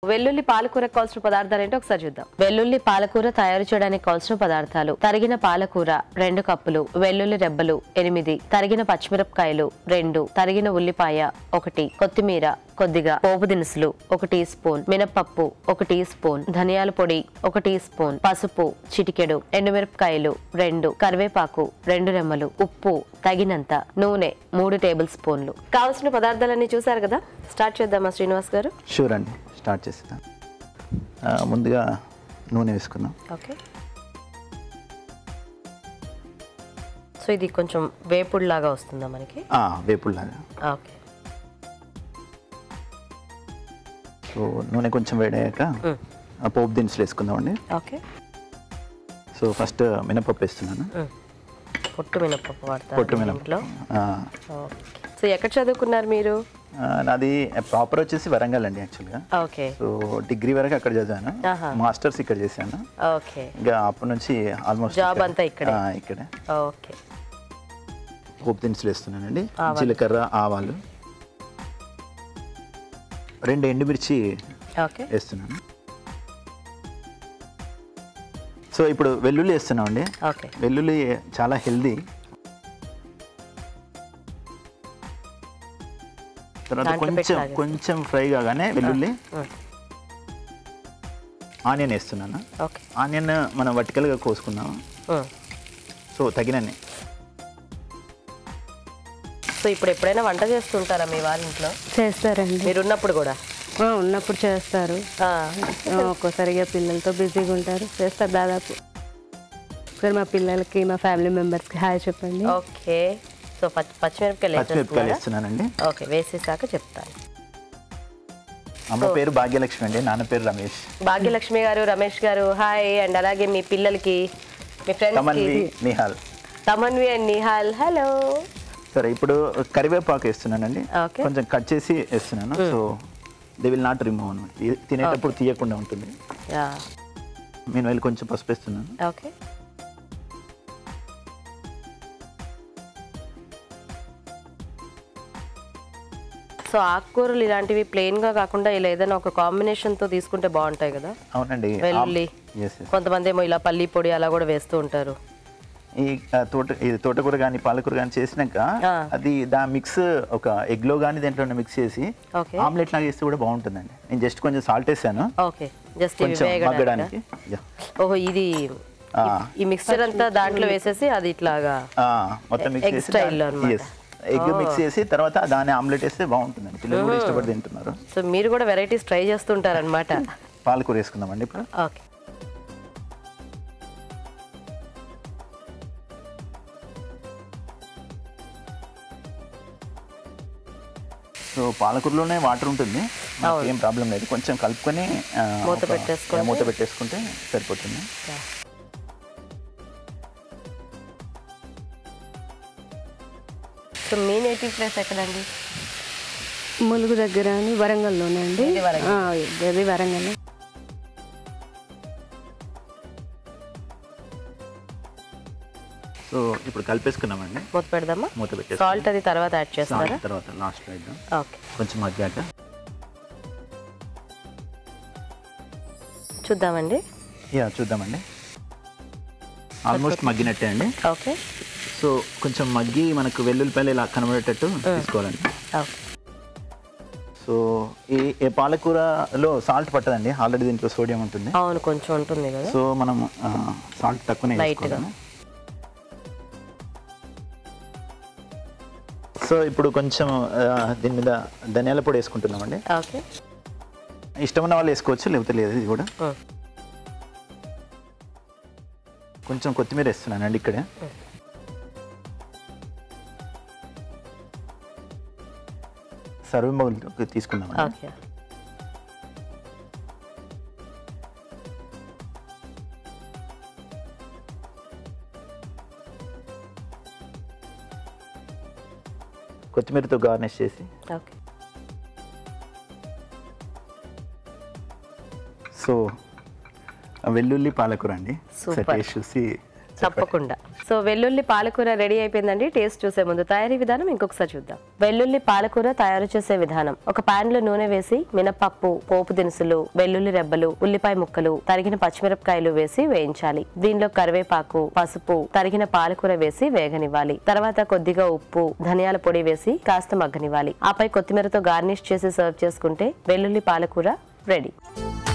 వెల్లుల్లి పాలకూర కావాల్సిన పదార్థాలు ఏంటో ఒకసారి చూద్దాం. వెల్లుల్లి పాలకూర తయారు చేయడానికి కావాల్సిన పదార్థాలు: తరిగిన పాలకూర 2 కప్పులు, వెల్లుల్లి రెబ్బలు 8, తరిగిన పచ్చిమిరపకాయలు 2, తరిగిన ఉల్లిపాయ 1, కొత్తిమీర కొద్దిగా, పోపు దినుసులు 1 టీ స్పూన్, మినపప్పు 1 టీ స్పూన్, ధనియాల పొడి 1 టీ స్పూన్, పసుపు చిటికెడు, ఎండుమిరపకాయలు 2, కరివేపాకు 2 రెమ్మలు, ఉప్పు తగినంత, నూనె 3 టేబుల్ స్పూన్లు. కావాల్సిన పదార్థాలన్నీ చూసారు కదా, స్టార్ట్ చేద్దామా శ్రీనివాస్ గారు? షూర్ అండి, స్టార్ట్ చేస్తాం. ముందుగా నూనె వేసుకుందాం. ఓకే. సో ఇది కొంచెం వేపుడులాగా వస్తుందా మనకి? వేపుడులాగా. ఓకే. సో నూనె కొంచెం వేడయ్యాక పోపు దినుసులు వేసుకుందామండి. ఓకే. సో ఫస్ట్ మినపప్పు వేస్తున్నాను. పొట్టు మినపప్పు వాడతారు? పొట్టు మినపప్పు. సో ఎక్కడ చదువుకున్నారు మీరు? నాది ప్రాపర్ వచ్చేసి వరంగల్ అండి యాక్చువల్గా. ఓకే. సో డిగ్రీ వరకు అక్కడ చదివాను, మాస్టర్స్ ఇక్కడ చేశాను. ఓకే. ఇంకా అప్పటి నుంచి ఆల్మోస్ట్ జాబ్ అంతా ఇక్కడే. ఓకే. పోపు దినుసులు వేస్తున్నానండి. జీలకర్ర, ఆవాలు, 2 ఎండుమిర్చి వేస్తున్నాను. సో ఇప్పుడు వెల్లుల్లి వేస్తున్నాం అండి. వెల్లుల్లి చాలా హెల్దీ. తర్వాత కొంచెం ఫ్రై కాగానే వెల్లుల్లి, ఆనియన్ వేస్తున్నాను. ఆనియన్ మనం వర్టికల్గా కోసుకున్నాము, సో తగినన్ని. సో ఇప్పుడు ఎప్పుడైనా వంట చేస్తుంటారా మీ వారి ఇంట్లో? చేస్తారండి. మీరు ఉన్నప్పుడు కూడా? ఉన్నప్పుడు చేస్తారు, ఒక్కోసారిగా పిల్లలతో బిజీగా ఉంటారు, చేస్తారు దాదాపు. ఒకసారి మా పిల్లలకి, మా ఫ్యామిలీ మెంబర్స్కి హాయ్ చెప్పండి. ఓకే. సో పచ్చిమిరపకాయలు వేస్తున్నానండి. ఓకే, వేసేసాక చెప్తాను. అమ్మ పేరు భాగ్యలక్ష్మి అండి, నాన్న పేరు రమేష్. భాగ్యలక్ష్మి గారు, రమేష్ గారు హాయ్. అండ్ అలాగే మీ పిల్లలకి, మీ ఫ్రెండ్స్కి నిహాల్, తమన్వి అండ్ నిహాల్ హలో. సరే, ఇప్పుడు కరివేపాకు వేస్తున్నానండి. కొంచెం కట్ చేసి వేస్తున్నాను. So they will not remove అన్నమాట, తినేటప్పుడు తీయకుండా ఉంటుంది. నేను వెళ్ళి కొంచెం పసుపు వేస్తున్నాను. ఓకే. సో ఆకుకూరలు ఇలాంటివి ప్లెయిన్ గా కాకుండా ఇలా ఏదైనా ఒక కాంబినేషన్ తో తీసుకుంటే బాగుంటాయి కదా? అవునండి. వెల్లుల్లి, కొంతమంది ఏమో ఇలా పల్లి పొడి అలా కూడా వేస్తూ ఉంటారు. ఈ తోటకూర కానీ పాలకూర కానీ చేసినాక అది దాని మిక్స్ ఒక ఎగ్ లో కానీ దేంట్లో మిక్స్ చేసి ఆమ్లెట్ లాగా వేస్తే కూడా బాగుంటుందండి. నేను జస్ట్ కొంచెం సాల్ట్ వేసాను. ఓకే, జస్ట్ మగ్గడానికి. ఓహో, ఇది ఈ మిక్స్చర్ అంతా దాంట్లో వేసేసి అది ఇట్లాగా మొత్తం మిక్స్ చేసి ఎగ్ మిక్స్ చేసి తర్వాత దాన్ని ఆమ్లెట్ వేస్తే బాగుంటుందండి. పిల్లలు కూడా ఇష్టపడి తింటున్నారు. సో మీరు కూడా వెరైటీస్ ట్రై చేస్తుంటారనమాట. పాలకూర వేసుకుందామండి ఇప్పుడు. ఓకే. సో పాలకూరలోనే వాటర్ ఉంటుంది, ఏం ప్రాబ్లం లేదు. కొంచెం కలుపుకొని మూత పెట్టేసుకుంటే సరిపోతుంది. సో మీ నేటివ్ ప్లేస్ ఎక్కడండి? ములుగు దగ్గర అని, వరంగల్లోనే అండి. అది వరంగల్. సో ఇప్పుడు కలిపేసుకున్నామండి. మూత పెడదామా? మూత పెట్టేసి సాల్ట్ అది తర్వాత యాడ్ చేస్తారా? తర్వాత లాస్ట్లో వేద్దాం. ఓకే. కొంచెం మగ్గాక చూద్దామండి. చూద్దామండి. ఆల్మోస్ట్ మగ్గినట్టే అండి. ఓకే. సో కొంచెం మగ్గి మనకు వెల్లుల్లిపాయలు ఇలా కనబడేటట్టు తీసుకోవాలండి. సో ఈ పాలకూరలో సాల్ట్ పట్టదండి, ఆల్రెడీ దీంట్లో సోడియం ఉంటుంది. అవును, కొంచెం ఉంటుంది కదా. సో మనం సాల్ట్ తక్కువనే వేసుకోవాలి. సో ఇప్పుడు కొంచెం దీని మీద ధనియాల పొడి వేసుకుంటున్నామండి. ఓకే. ఇష్టం ఉన్న వాళ్ళు వేసుకోవచ్చు, లేకపోతే లేదు. ఇది కూడా కొంచెం కొత్తిమీర వేస్తున్నానండి ఇక్కడే. సర్వింగ్ బౌల్కి తీసుకుందామండి. ఓకే. కొత్తిమీరతో గార్నిష్ చేసి. ఓకే. సో వెల్లుల్లి పాలకూర అండి. చూసి తప్పకుండా. సో వెల్లుల్లి పాలకూర రెడీ అయిపోయిందండి. టేస్ట్ చూసే ముందు తయారీ విధానం ఇంకొకసారి చూద్దాం. వెల్లుల్లి పాలకూర తయారు చేసే విధానం: ఒక పాన్ లో నూనె వేసి మినపప్పు, పోపు దినుసులు, వెల్లుల్లి రెబ్బలు, ఉల్లిపాయ ముక్కలు, తరిగిన పచ్చిమిరపకాయలు వేసి వేయించాలి. దీనిలో కరివేపాకు, పసుపు, తరిగిన పాలకూర వేసి వేగనివ్వాలి. తర్వాత కొద్దిగా ఉప్పు, ధనియాల పొడి వేసి కాస్త మగ్గనివ్వాలి. ఆపై కొత్తిమీరతో గార్నిష్ చేసి సర్వ్ చేసుకుంటే వెల్లుల్లి పాలకూర రెడీ.